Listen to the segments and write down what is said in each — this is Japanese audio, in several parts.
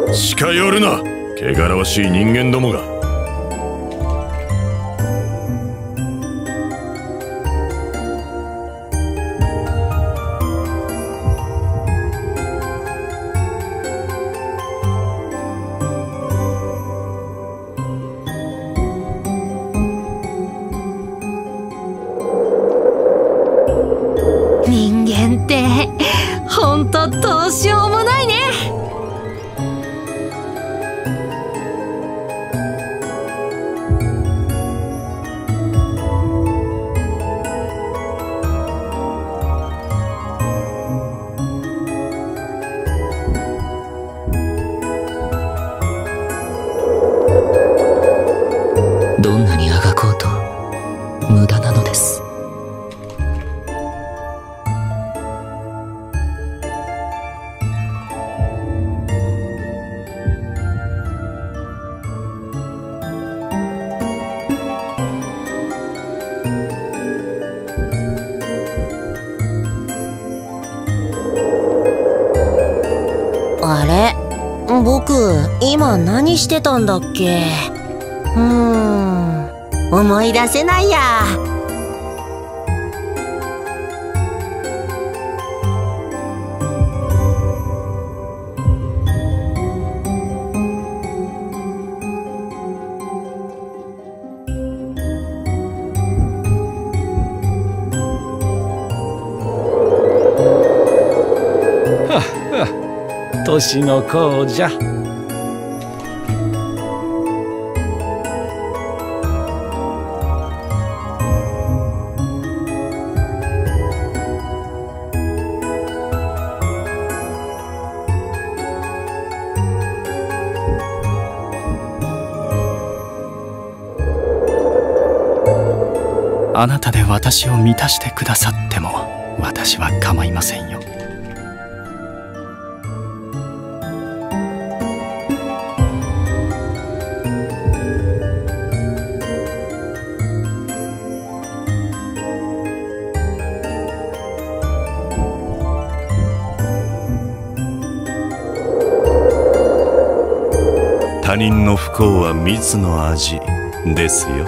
近寄るな、汚らわしい人間どもが。 人間ってほんとどうしようもないね。 どんなにあがこうと無駄なのです。 あれ、僕今何してたんだっけ。思い出せないや。 年の功じゃ。あなたで私を満たしてくださっても私は構いませんよ。 他人の不幸は蜜の味ですよ。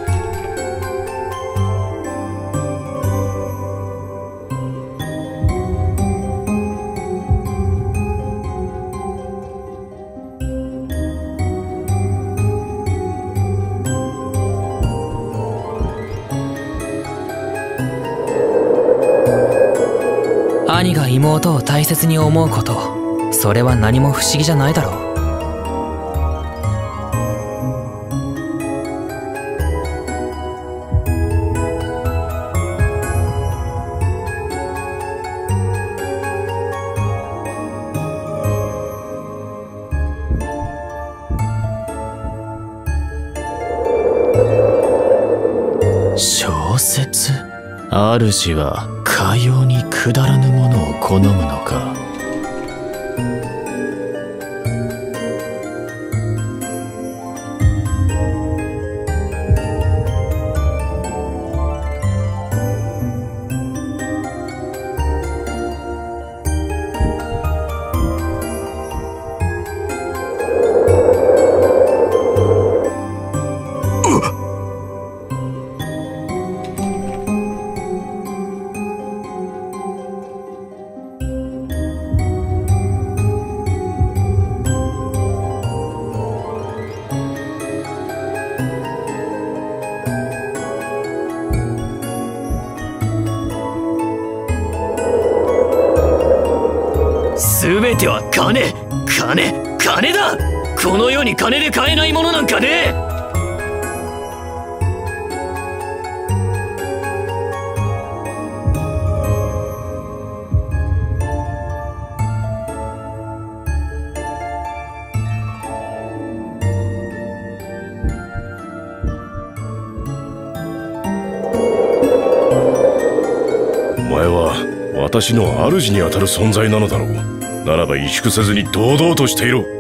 兄が妹を大切に思うこと、それは何も不思議じゃないだろう。 小説？主はかようにくだらぬものを好むのか。 全ては金、金、金だ。この世に金で買えないものなんかねえ。 お前は私の主にあたる存在なのだろう。ならば萎縮せずに堂々としていろ。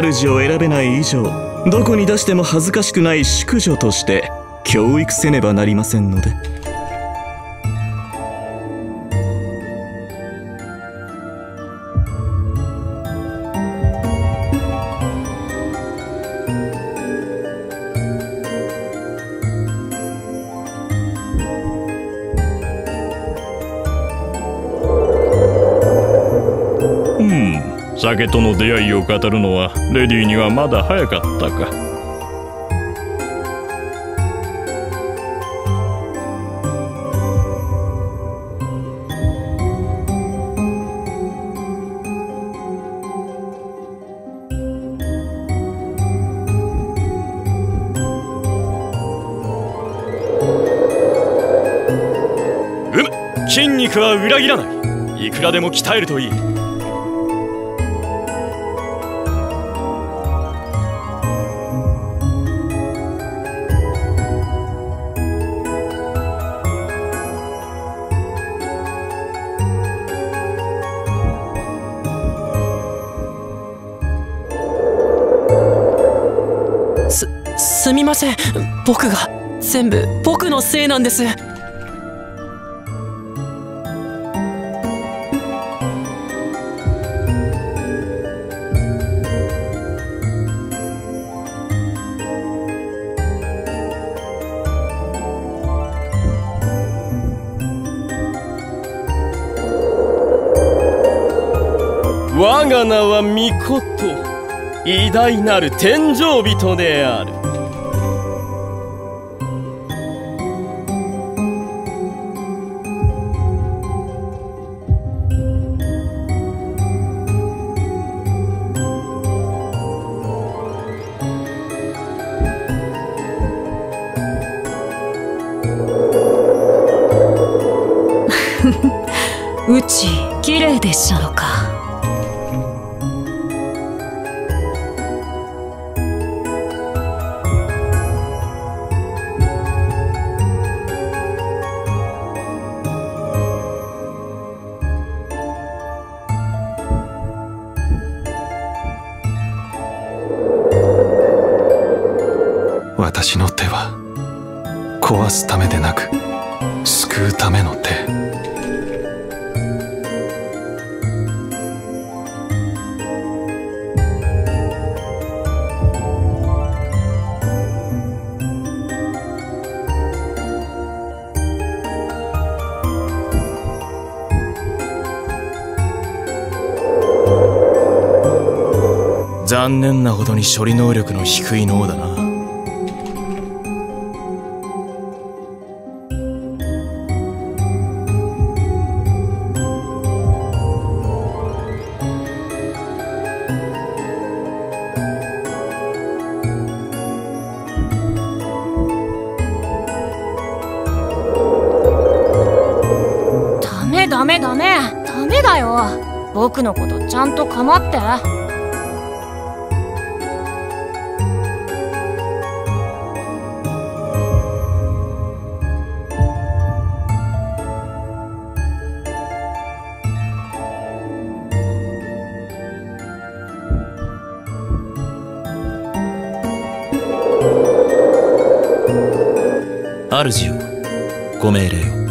主を選べない以上、どこに出しても恥ずかしくない淑女として教育せねばなりませんので。 酒との出会いを語るのはレディーにはまだ早かったか。 筋肉は裏切らない。いくらでも鍛えるといい。 すみません。僕が全部僕のせいなんです。 我が名は巫女、偉大なる天上人である。 うち綺麗でっしゃろか。 私の手は壊すためでなく救うための手。 残念なほどに処理能力の低い脳だな。 ダメだよ。僕のことちゃんと構って。 主よ、ご命令を。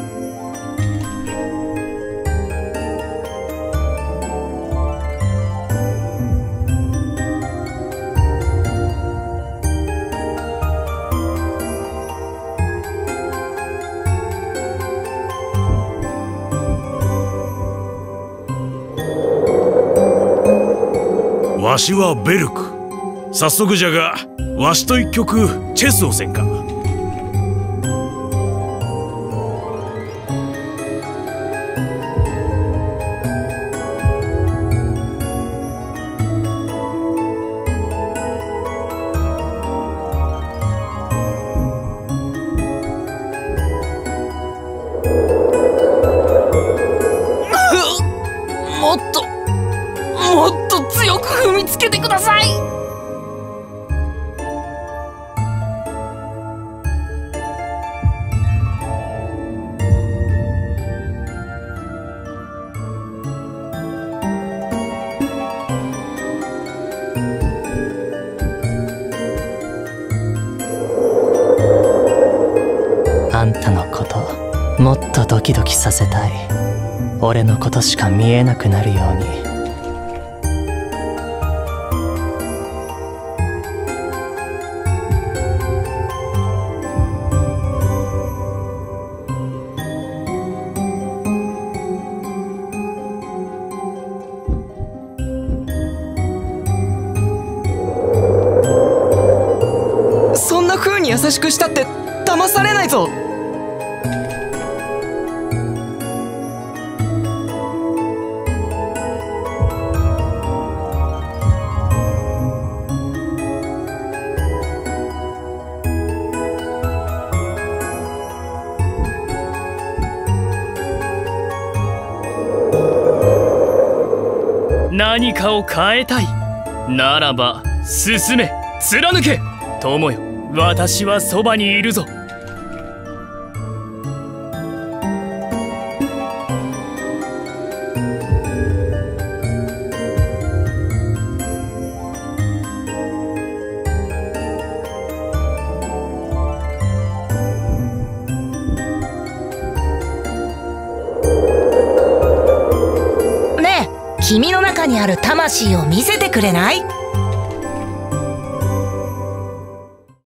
わしはベルク。早速じゃが、わしと一曲チェスをせんか。 もっと強く踏みつけてください。 もっとドキドキさせたい。俺のことしか見えなくなるように。 そんな風に優しくしたって騙されないぞ。 何かを変えたいならば進め、貫け。友よ、私はそばにいるぞ。 ねえ、君の中にある魂を見せてくれない？